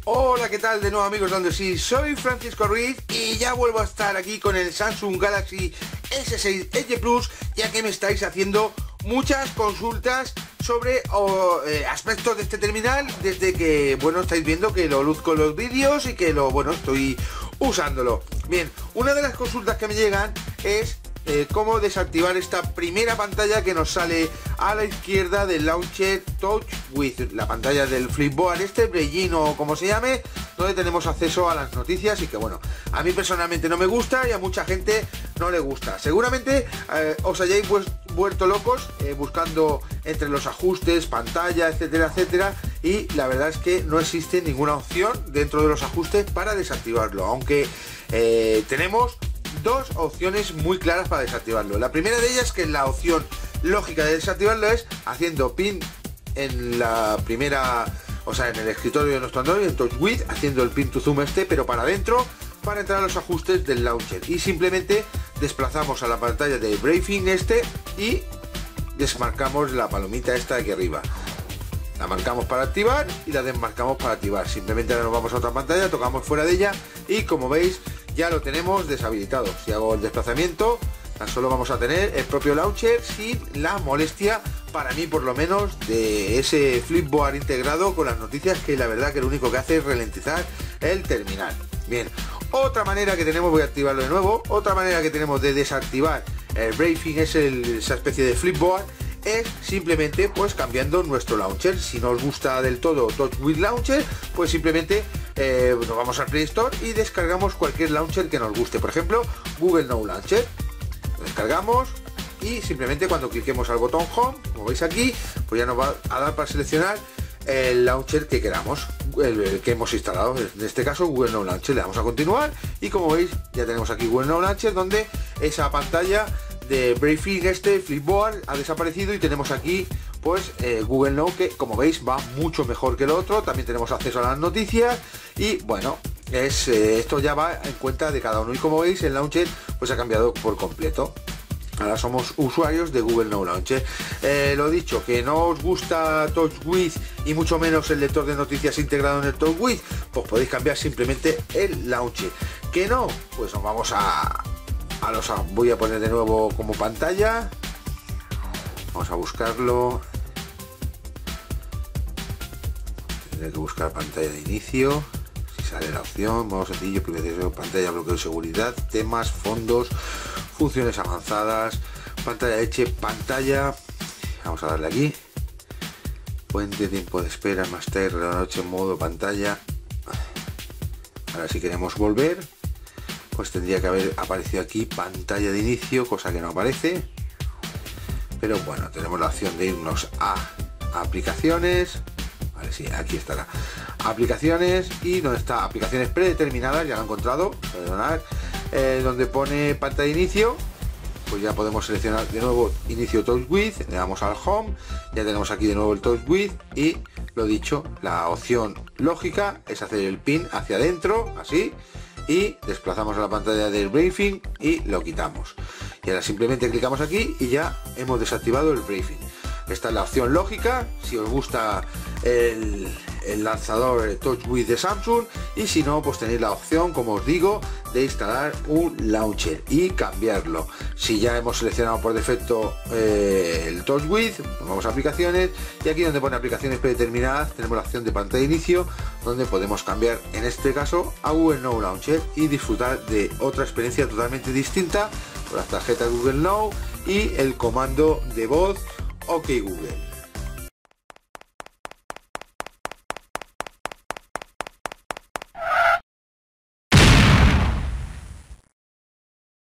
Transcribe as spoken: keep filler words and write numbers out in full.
Hola, ¿qué tal? De nuevo, amigos, donde sí, soy Francisco Ruiz y ya vuelvo a estar aquí con el Samsung Galaxy S seis Edge Plus, ya que me estáis haciendo muchas consultas sobre oh, eh, aspectos de este terminal desde que, bueno, estáis viendo que lo luzco en los vídeos y que lo, bueno, estoy usándolo. Bien, una de las consultas que me llegan es Eh, cómo desactivar esta primera pantalla que nos sale a la izquierda del launcher Touch With, la pantalla del Flipboard este, Breijin o como se llame, donde tenemos acceso a las noticias y que, bueno, a mí personalmente no me gusta y a mucha gente no le gusta. Seguramente eh, os hayáis vuelto locos eh, buscando entre los ajustes, pantalla, etcétera, etcétera, y la verdad es que no existe ninguna opción dentro de los ajustes para desactivarlo, aunque eh, tenemos dos opciones muy claras para desactivarlo. La primera de ellas, que es la opción lógica de desactivarlo, es haciendo pin en la primera, o sea, en el escritorio de nuestro Android, en Touch With, haciendo el pin to zoom este, pero para adentro, para entrar a los ajustes del launcher, y simplemente desplazamos a la pantalla de Breijin este y desmarcamos la palomita esta de aquí arriba. La marcamos para activar y la desmarcamos para activar. Simplemente ahora nos vamos a otra pantalla, tocamos fuera de ella y, como veis, ya lo tenemos deshabilitado. Si hago el desplazamiento, tan solo vamos a tener el propio launcher sin la molestia, para mí por lo menos, de ese Flipboard integrado con las noticias, que la verdad que lo único que hace es ralentizar el terminal. Bien, otra manera que tenemos, voy a activarlo de nuevo, otra manera que tenemos de desactivar el Breijin, es el, esa especie de Flipboard, es simplemente pues cambiando nuestro launcher. Si no os gusta del todo Touch With Launcher, pues simplemente eh, nos vamos al Play Store y descargamos cualquier launcher que nos guste. Por ejemplo, Google Now Launcher. Lo descargamos y simplemente cuando cliquemos al botón Home, como veis aquí, pues ya nos va a dar para seleccionar el launcher que queramos, el, el que hemos instalado, en este caso Google Now Launcher. Le damos a continuar y, como veis, ya tenemos aquí Google Now Launcher, donde esa pantalla de Breijin este Flipboard ha desaparecido y tenemos aquí pues eh, Google Now, que, como veis, va mucho mejor que el otro. También tenemos acceso a las noticias y, bueno, es eh, esto ya va en cuenta de cada uno, y como veis el launcher pues ha cambiado por completo. Ahora somos usuarios de Google Now Launcher. Eh, lo dicho, que no os gusta Touch With y mucho menos el lector de noticias integrado en el Touch With, pues podéis cambiar simplemente el launcher. Que no, pues nos vamos a A los, voy a poner de nuevo como pantalla, vamos a buscarlo, tendré que buscar pantalla de inicio, si sale la opción, modo sencillo, privacidad, pantalla, bloqueo de seguridad, temas, fondos, funciones avanzadas, pantalla Edge, pantalla, vamos a darle aquí, puente, tiempo de espera, más tarde, la noche, modo pantalla. Ahora, si queremos volver, pues tendría que haber aparecido aquí pantalla de inicio, cosa que no aparece, pero bueno, tenemos la opción de irnos a aplicaciones. Vale, sí, aquí estará aplicaciones, y donde está aplicaciones predeterminadas, ya lo he encontrado, perdonad, eh, donde pone pantalla de inicio, pues ya podemos seleccionar de nuevo inicio Touch With, le damos al Home, ya tenemos aquí de nuevo el Touch With, y lo dicho, la opción lógica es hacer el pin hacia adentro, así, y desplazamos a la pantalla del Breijin y lo quitamos. Y ahora simplemente clicamos aquí y ya hemos desactivado el Breijin. Esta es la opción lógica, si os gusta el, el lanzador Touch With de Samsung, y si no, pues tenéis la opción, como os digo, de instalar un launcher y cambiarlo. Si ya hemos seleccionado por defecto eh, el Touch With, vamos a aplicaciones, y aquí donde pone aplicaciones predeterminadas tenemos la opción de pantalla de inicio, donde podemos cambiar, en este caso, a Google Now Launcher y disfrutar de otra experiencia totalmente distinta con las tarjetas Google Now y el comando de voz OK Google.